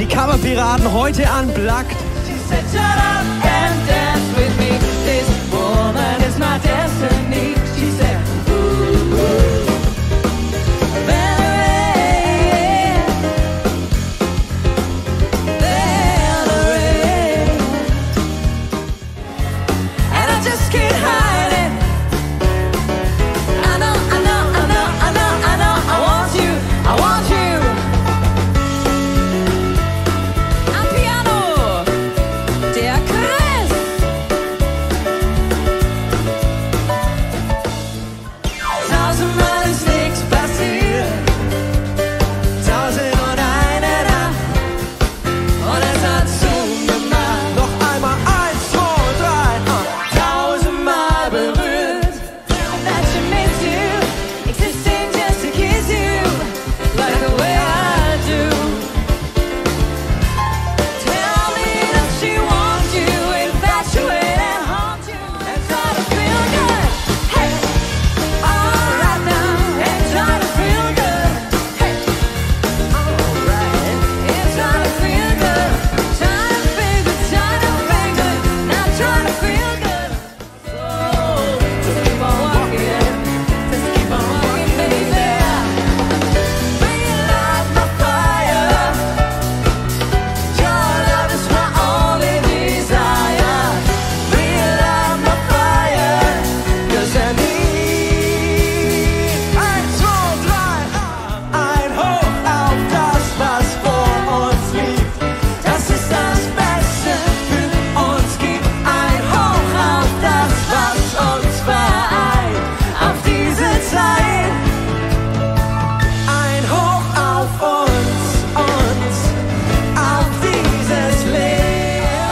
Coverpiraten heute unplugged. She said, shut up and dance with me. This woman is my destiny. She said, ooh, ooh. Valerie, Valerie. And I just can't hide it. I know, I know, I know, I know, I know. I want you, I want you. Am Piano, der Chris. Tausendmal ist nichts passiert. 1001 Nacht. Und es hat zugemacht. Noch einmal 1, 2, 3. Tausendmal berührt. That she miss you. Existing just to kiss you. Like the way I do. Tell me that she wants you. Infatuate and haunt you. And try to feel good. Hey, alright now. And try to feel good. Hey, alright. And try to feel good. Try to feel good. Try to feel good. Now try to feel good. So, just keep on walking. Just keep on walking, baby. Bring it like my fire. Your love is my only desire. Bring it like my fire. 'Cause I need 1, 2, 3. Ein Hoch auf das, was vor uns liegt. Das ist das Beste für uns gibt. Ein Hoch auf das, was uns vereint. Auf diese Zeit. Ein Hoch auf uns, auf dieses Leben.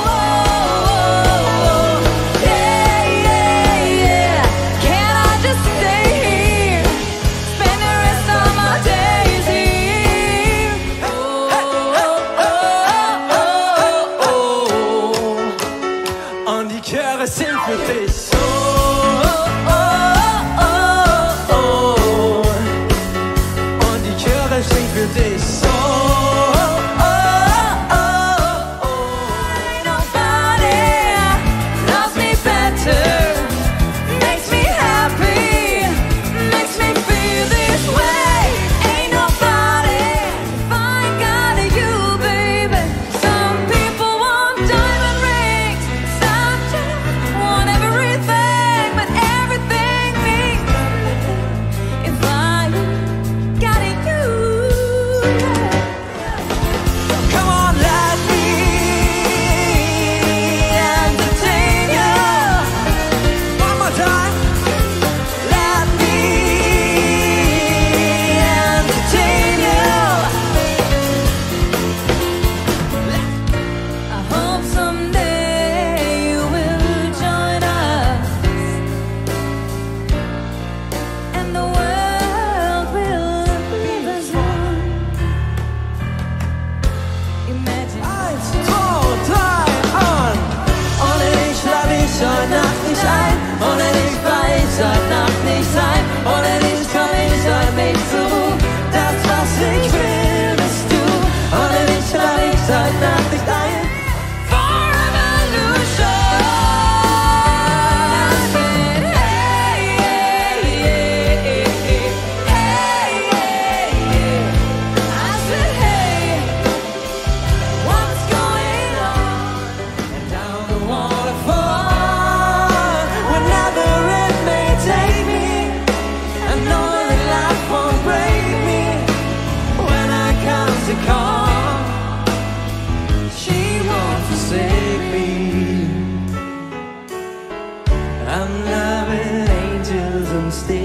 Yeah, yeah, yeah. Can I just stay here? Spend the rest of my days here. Und die Chöre sind für dich. Und die Chöre singen für dich. Ain't nobody loves me better. Makes me happy. Makes me feel this way. Ain't nobody if I ain't got you, baby. Some people want diamond rings. Some just want everything, but everything means nothing if I got you. Come on, let me Entertain you. one more time. Let me entertain you. I hope someday you will join us, and the world will live as one. Imagine. 1, 2, 3, und. Ohne dich schlaf ich heute Nacht nicht ein. Ohne dich war ich heute Nacht nicht sein. Ohne dich komm ich heute nicht zur Ruhe. Das, was ich will, bist du. Ohne dich schlaf ich heute Nacht nicht ein. For revolution. I said, hey, hey, hey, hey, hey, hey, hey. I said, hey, what's going on? And down the waterfall, Whenever it may take me, I know that life won't break me when I come to call. She won't forsake me. I'm loving angels and stars.